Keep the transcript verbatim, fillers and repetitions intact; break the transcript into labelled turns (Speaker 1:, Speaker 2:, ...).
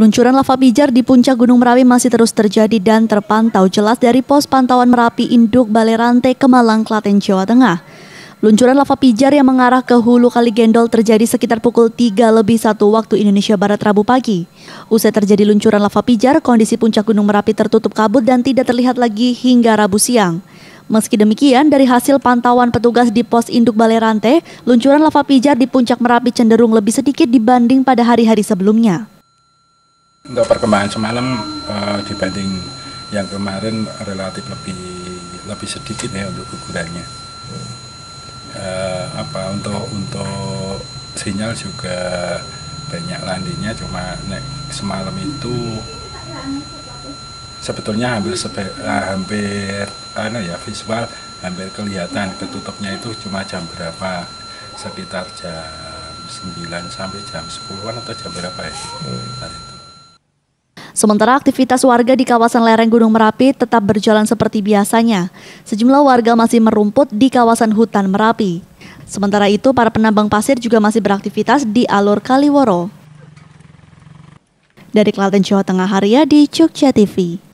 Speaker 1: Luncuran lava pijar di puncak Gunung Merapi masih terus terjadi dan terpantau jelas dari pos pantauan Merapi Induk Balai Rante Kemalang, Klaten, Jawa Tengah. Luncuran lava pijar yang mengarah ke hulu Kali Gendol terjadi sekitar pukul tiga lebih satu waktu Indonesia Barat Rabu pagi. Usai terjadi luncuran lava pijar, kondisi puncak Gunung Merapi tertutup kabut dan tidak terlihat lagi hingga Rabu siang. Meski demikian, dari hasil pantauan petugas di pos Induk Balai Rante, luncuran lava pijar di puncak Merapi cenderung lebih sedikit dibanding pada hari-hari sebelumnya.
Speaker 2: Untuk perkembangan semalam uh, dibanding yang kemarin relatif lebih lebih sedikit ya untuk gugurannya. Uh, apa untuk untuk sinyal juga banyak landingnya, cuma nek semalam itu sebetulnya hampir sebe, uh, hampir ano ya visual hampir kelihatan ketutupnya itu cuma jam berapa, sekitar jam sembilan sampai jam sepuluhan atau jam berapa ya. Hmm. itu.
Speaker 1: Sementara aktivitas warga di kawasan lereng Gunung Merapi tetap berjalan seperti biasanya. Sejumlah warga masih merumput di kawasan hutan Merapi. Sementara itu, para penambang pasir juga masih beraktivitas di alur Kaliworo. Dari Klaten, Jawa Tengah, Haryadi, Jogja T V.